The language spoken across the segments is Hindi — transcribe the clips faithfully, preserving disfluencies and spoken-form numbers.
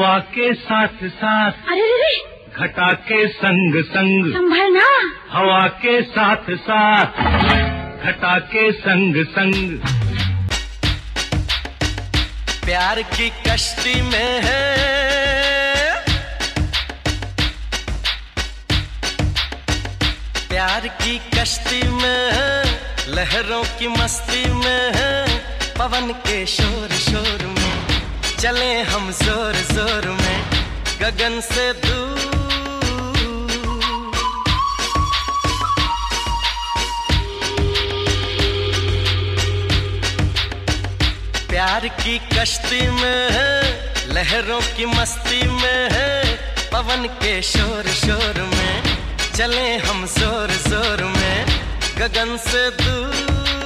हवा के साथ साथ, अरे रे, घटा के संग संग, संभलना। हवा के साथ साथ, घटा के संग संग, प्यार की कश्ती में है, प्यार की कश्ती में है, लहरों की मस्ती में है, पवन के शोर शोर में चले हम जोर जोर में, गगन से दूर। प्यार की कश्ती में है, लहरों की मस्ती में है, पवन के शोर शोर में चले हम जोर जोर में, गगन से दूर।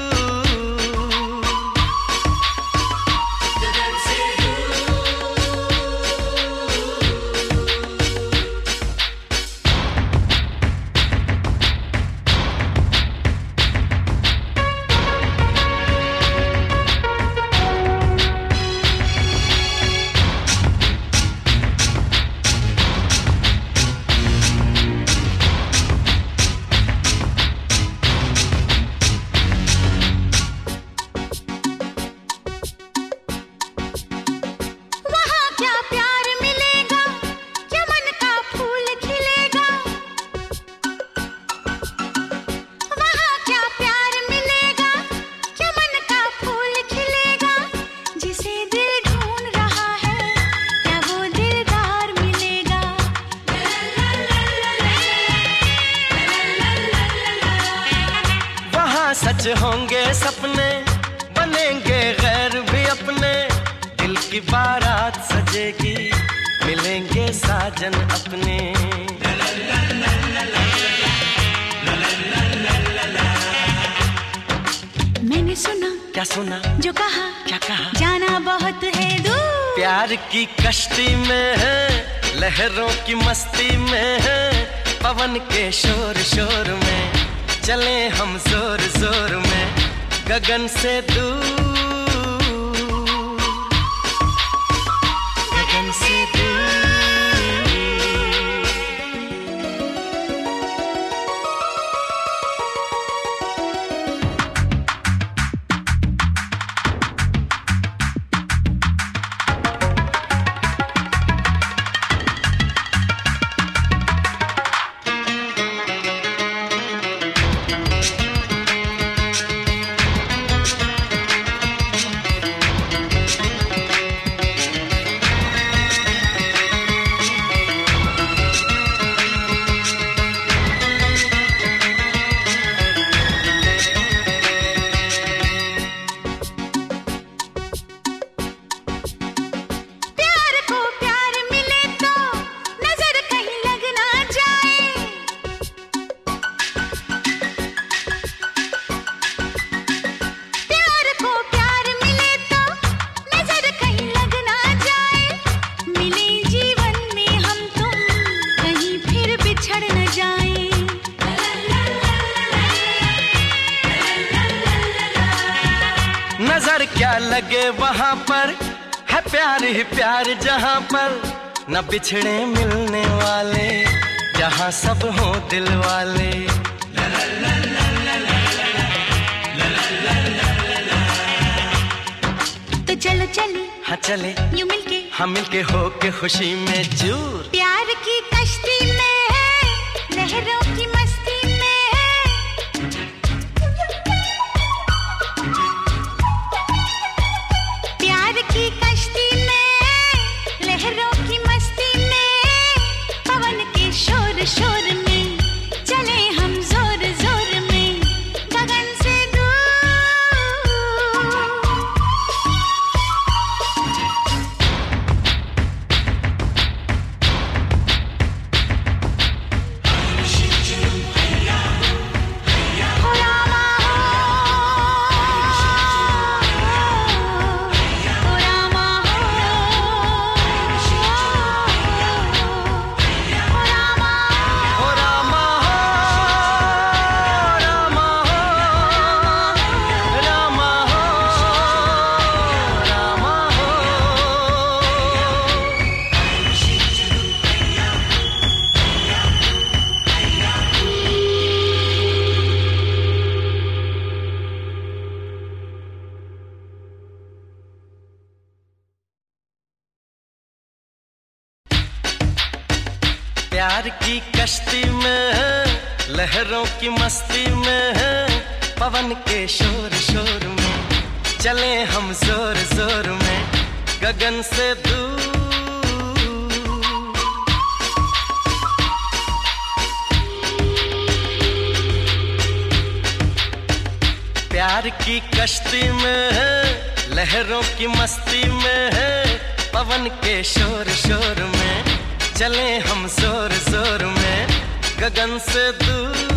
सच होंगे सपने, बनेंगे गैर भी अपने, दिल की बारात सजेगी, मिलेंगे साजन अपने। मैंने सुना, क्या सुना, जो कहा, क्या कहा, जाना बहुत है दूर। प्यार की कश्ती में है, लहरों की मस्ती में है, पवन के शोर शोर में चले हम जोर जोर में, गगन से दूर, गगन से दूर। नजर क्या लगे वहाँ पर, है प्यार ही प्यार जहाँ पर, न बिछड़े मिलने वाले, जहाँ सब हो दिल वाले। तो चलो चले, हाँ चले, यूं मिलके, हाँ मिलके हो के खुशी में चूर। प्यार की कश्ती में है, लहरों की मस्ती में है, प्यार की कश्ती में, लहरों की मस्ती में, पवन के शोर शोर में चले हम जोर जोर में, गगन से दूर। प्यार की कश्ती में लहरों की मस्ती में पवन के शोर शोर में चले हम जोर जोर में गगन से दूर। प्यार की कश्ती में लहरों की मस्ती में पवन के शोर शोर में चले हम जोर जोर में गगन से दूर।